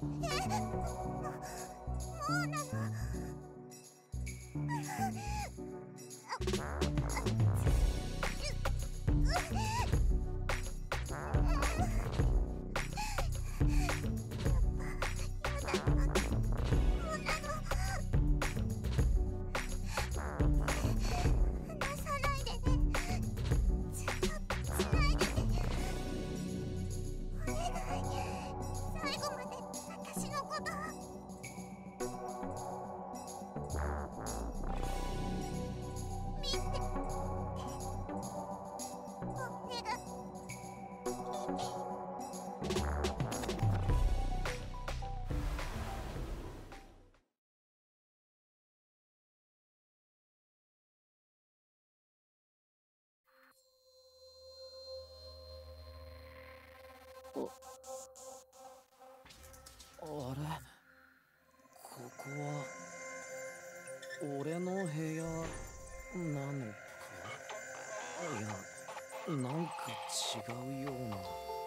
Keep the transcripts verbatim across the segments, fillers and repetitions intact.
あれ、ここは俺の部屋なのか？いや、なんか違うような。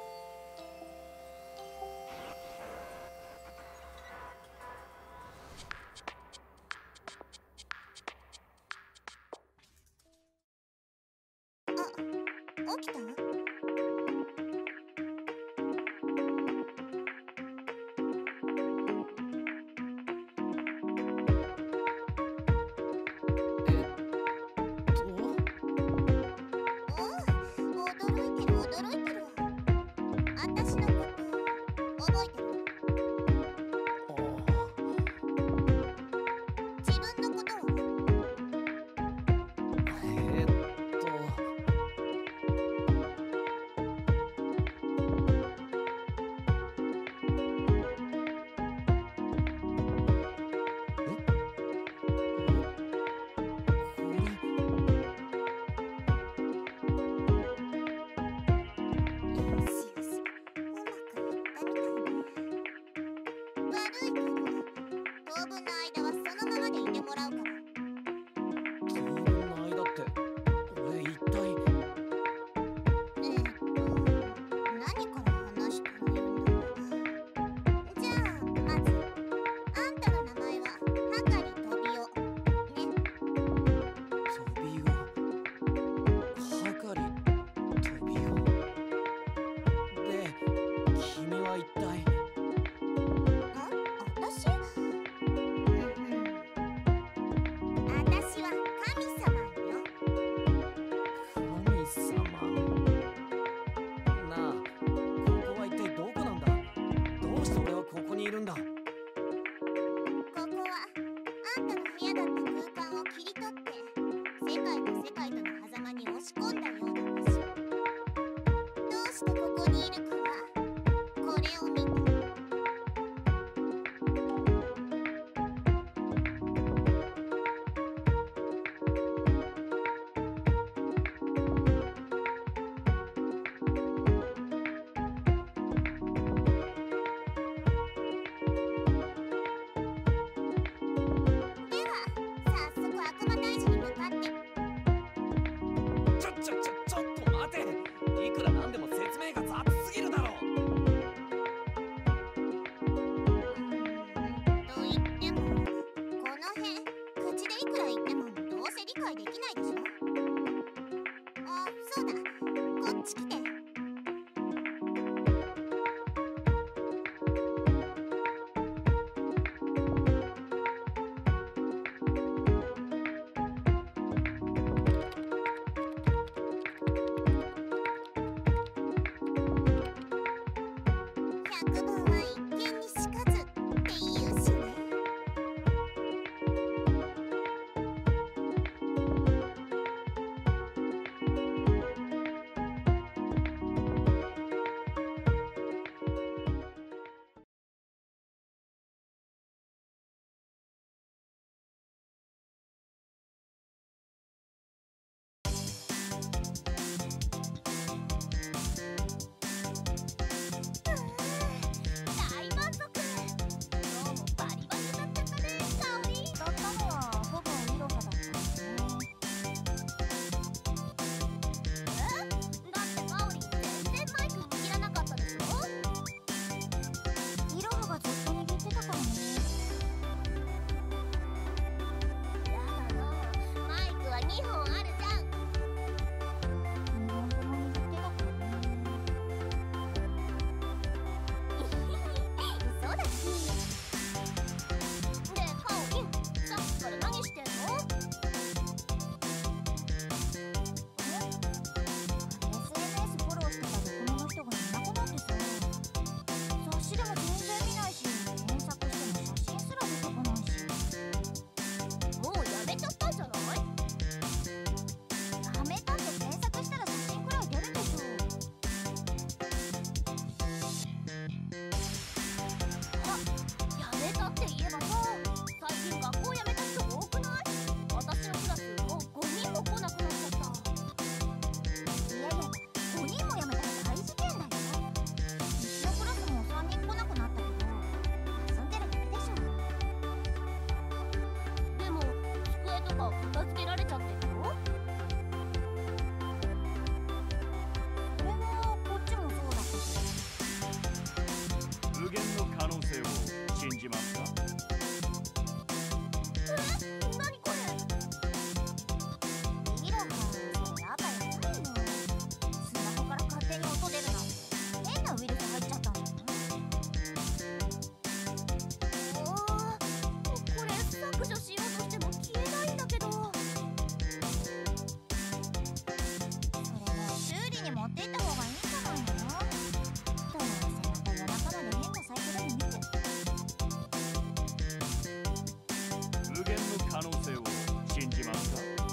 あ、起きた？ あが片付けられちゃってるよ。それはこっちもそうだけど。 無限の可能性を信じますか？ え、なにこれ。ミラがそれやばいないの。スマホから勝手に音出るなんて変なウイルス入っちゃったんだよ。おー、これ削除しようとしても消えないんだけど。それは修理に持っていった方がいいんじゃないの？どうせまた夜中まで変なサイトでも見て。 無限の可能性を信じますか？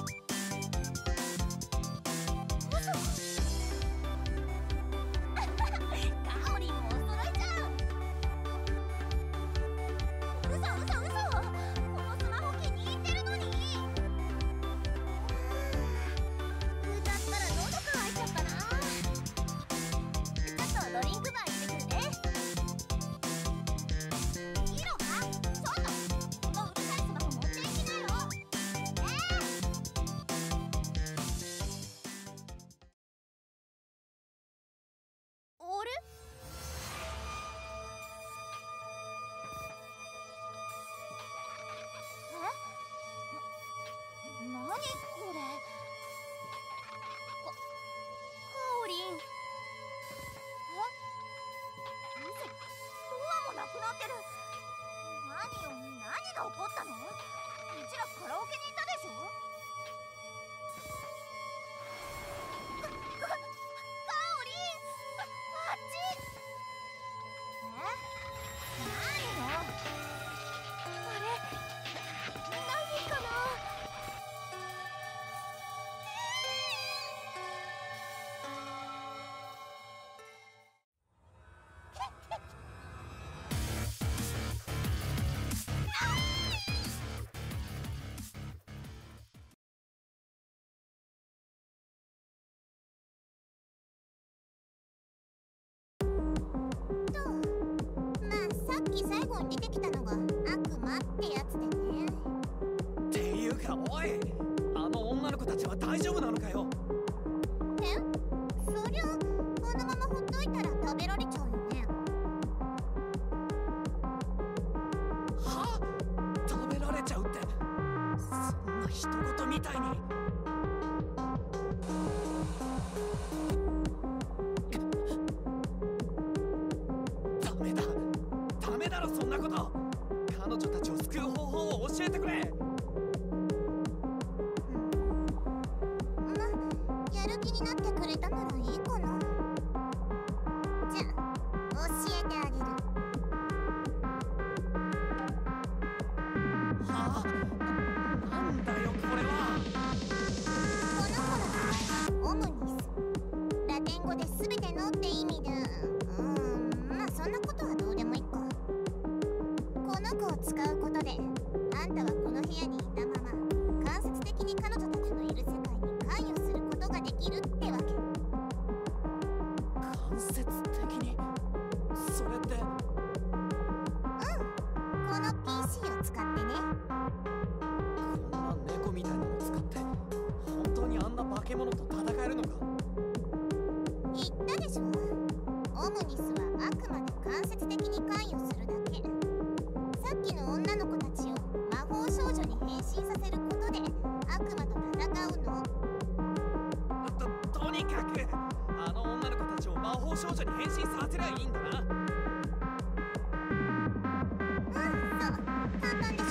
カオリンもお揃いじゃん。嘘嘘嘘、このスマホ気に入ってるのに。歌ったら喉乾いちゃったな。ちょっとドリンクバー行ってくるね。ヒロか、そうだ、このうるさいスマホ持っていきなよ。えー、あれ？え？な、なにこれ？か、カオリン。え？うせ、ドアもなくなってる。何よ、何が起こったの？うちらカラオケにいたでしょ？か、か、カオリン、あ、あっち。え？何よ。あれ、何かな。まあさっき最後に出てきたのが悪魔ってやつでね。 っていうか、おい、あの女の子たちは大丈夫なのかよ。 え？そりゃこのままほっといたら食べられちゃうよね。 は？食べられちゃうって、そんな人事みたいに。ダメだ、ダメだろ、そんなこと。彼女たちを救う方法を教えてくれ。 ま、やる気になってくれたならいいかな。じゃあ教えてあげる。 はあ？なんだよこれは。 この子の名前はオムニス。ラテン語で全てのって意味で、うーん、まあそんなことはどうでもいいか。この子を使うことで、あんたはこの部屋にいたまま間接的に彼女たちのいる世界に関与することができるってわけ。 間接的に？それって。 うん、この ピーシー を使ってね。 こんな猫みたいなの使って本当にあんな化け物と戦えるのか？ 言ったでしょ。オムニスはあくまで間接的に関与するだけ。さっきの女の子たちを魔法少女に変身させることで悪魔と戦うの。 と、とにかくあの女の子たちを魔法少女に変身させりゃいいんだな。 うん、そう、簡単でしょ。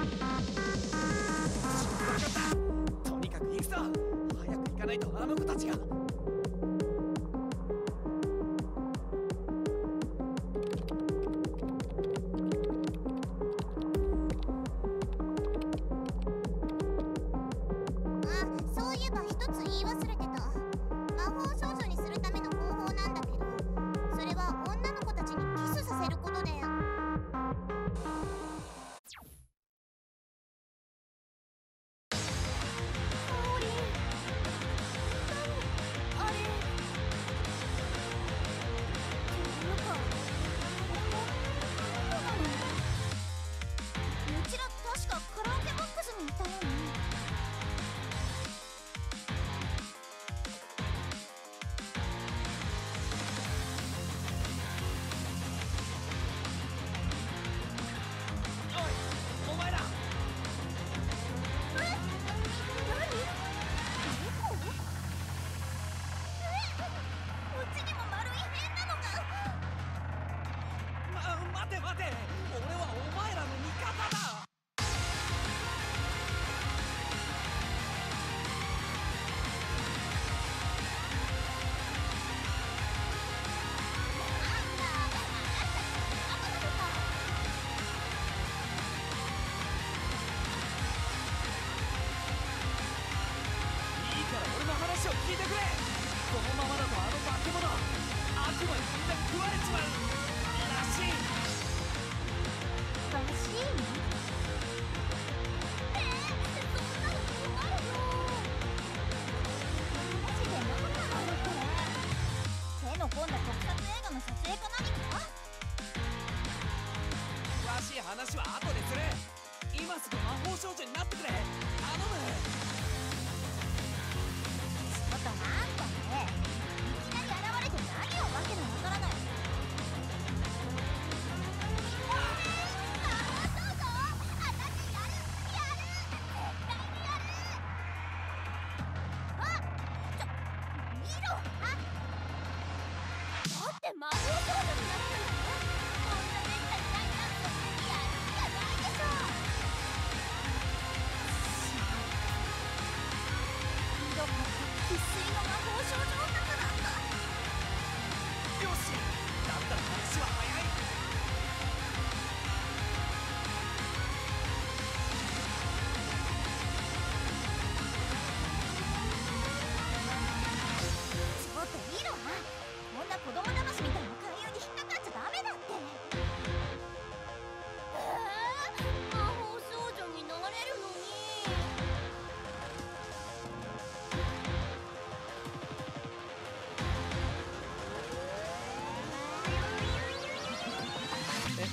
分かった、とにかく行くぞ。早く行かないとあの子たちが。 あ、そういえば一つ言い忘れてた。魔法少女にするための方法なんだけど、それは女の子たちにキスさせることで。うちら確かカラオケボックスにいたよね。 聞いてくれ。このままだとあの化け物悪魔にみんな食われちまうらしい。 らしい？えー、そんなの困るよ。マジで何なのこれ。手の込んだ特撮映画の撮影か何か？ 詳しい話は後でする。今すぐ魔法少女になってくれ。頼む。 ちょっとなんかね、いきなり現れて何をわけのわからない。魔法少女になったの？こんなめったにないチャンスやるしかないでしょ。色が生粋の魔法少女オタクなんだ。 よし、だったら話は早い。 ちょっといいの？こんな子供騙しみたいな勧誘に引っかかっちゃダメだって。えー、魔法少女になれるのに。 え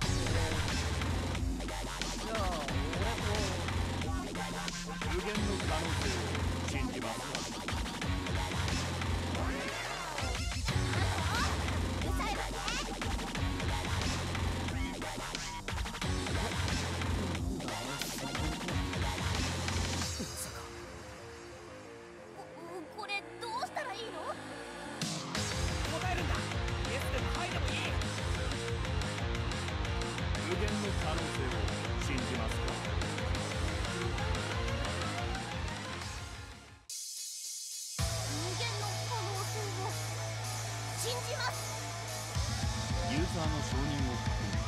じゃあ俺と無限の可能性を信じますか？ うるさいわね。こ、これどうしたらいいの？ 答えるんだ。イエスでもはいでもいい。 無限の可能性を信じますか？ 人間の可能性を信じます。 ユーザーの承認を確認。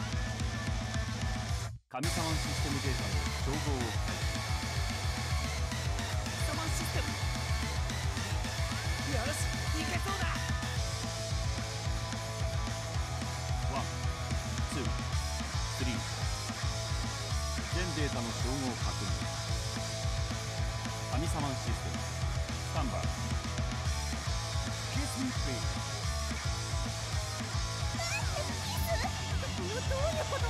神様システムデータの照合を開始。 サマンシステム。よし、いけそうだ。 ワン、ツー、スリー。全データの照合確認。神様システムスタンバイ。Kiss me please。 どういうこと？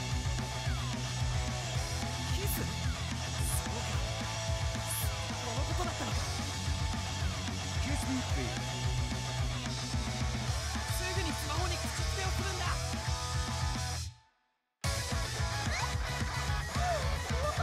キス。そうか、このことだったのか。 Kiss me please。 すぐにスマホに口つけをするんだ。 そういうこと。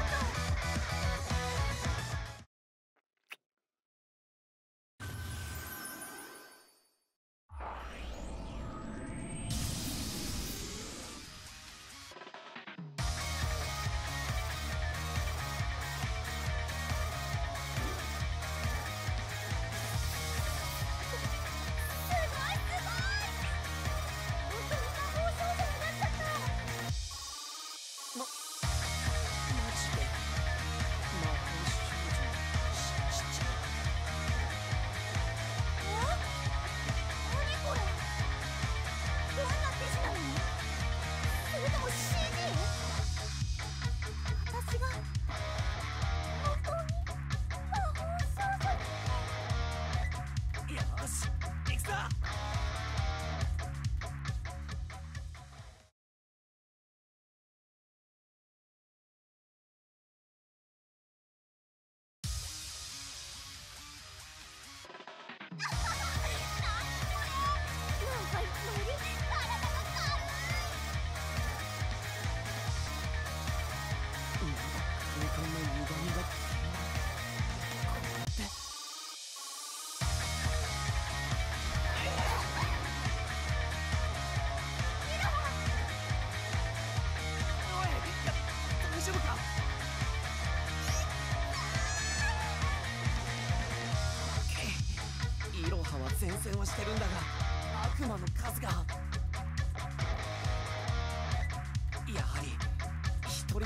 前線はしてるんだが悪魔の数がやはり一人では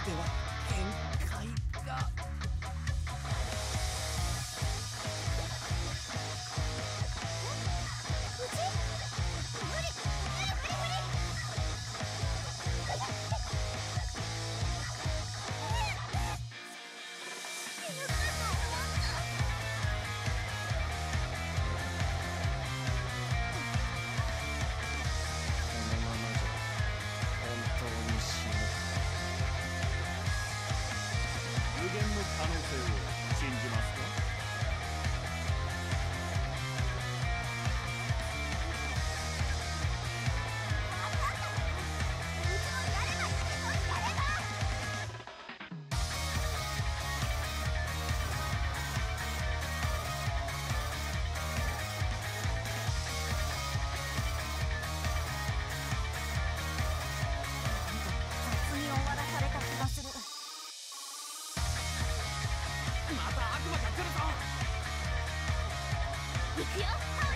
限界が。 くよ、葵。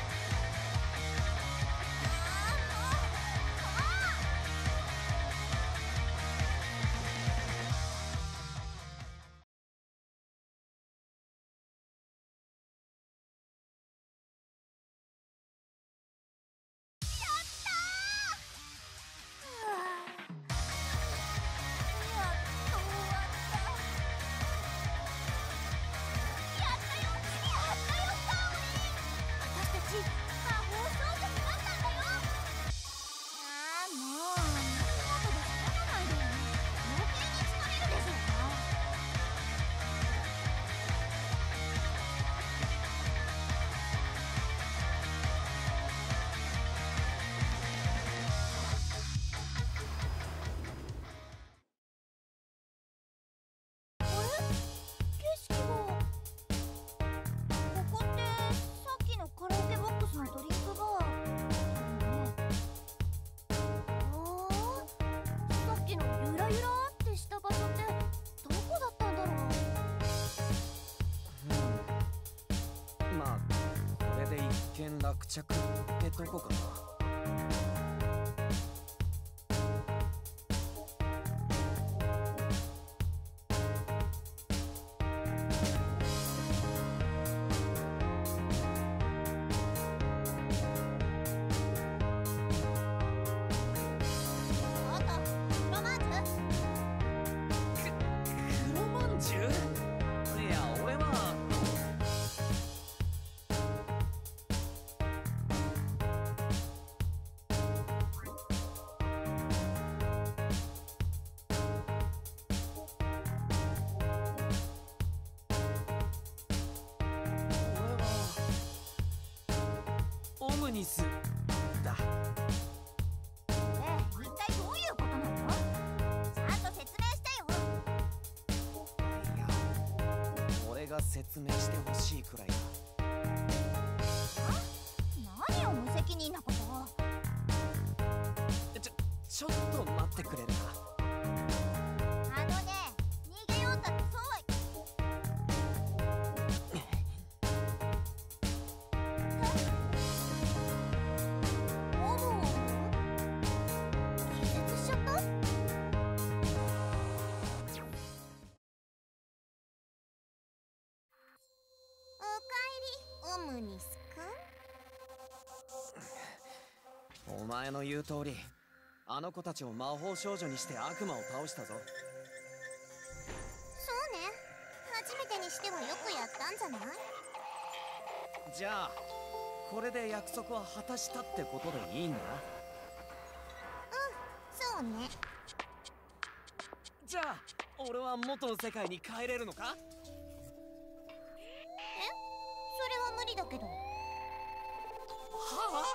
落着ってとこかな。オムニスだ。 ええ、一体どういうことなの？ちゃんと説明してよ。 いや、俺が説明してほしいくらいだ。 何を無責任なことを。 ちょ、ちょっと待ってくれるか。 あのね、逃げようったってそうはオムニスくん。 お前の言う通り、あの子たちを魔法少女にして悪魔を倒したぞ。 そうね、初めてにしてはよくやったんじゃない？ じゃあこれで約束は果たしたってことでいいんだな。 うん、そうね。 じゃあ俺は元の世界に帰れるのか？ それは無理だけど。はあ？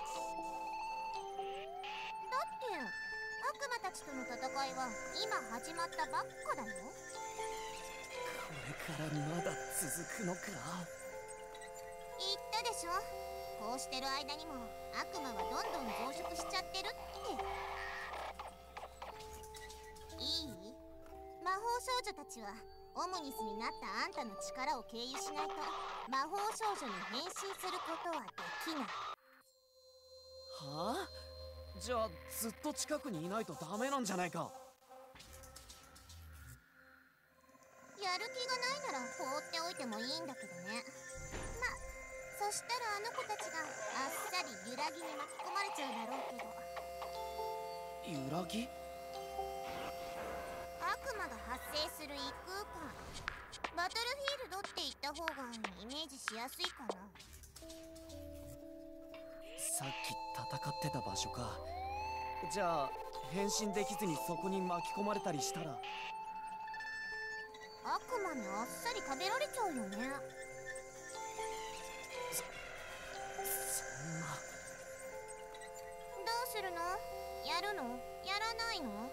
だって悪魔たちとの戦いは今始まったばっかだよ。 これからまだ続くのか？ 言ったでしょ、こうしてる間にも悪魔はどんどん増殖しちゃってるって。いい？魔法少女たちはオムニスになったあんたの力を経由しないと魔法少女に変身することはできない。 はあ？じゃあずっと近くにいないとダメなんじゃないか。 やる気がないなら放っておいてもいいんだけどね。まあそしたらあの子たちがあっさり揺らぎに巻き込まれちゃうだろうけど。 揺らぎ？ 悪魔が発生する異空間、バトルフィールドって言った方がイメージしやすいかな。 さっき戦ってた場所か。じゃあ変身できずにそこに巻き込まれたりしたら悪魔にあっさり食べられちゃうよね。 そそんな。 どうするの？やるの？やらないの？